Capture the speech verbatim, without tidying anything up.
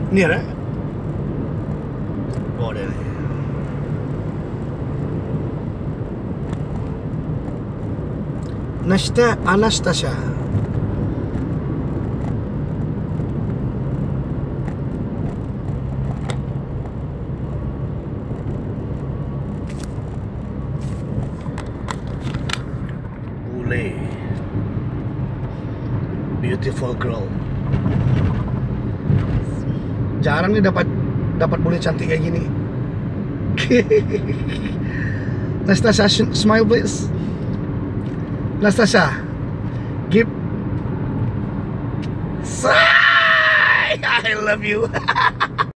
Near, eh? Oh, there. Nasta Anastasia. Bule. Beautiful girl. Jarang nih dapat dapat bule cantik kayak gini. Nastasia, smile please. Nastasia, give. Sigh. I love you.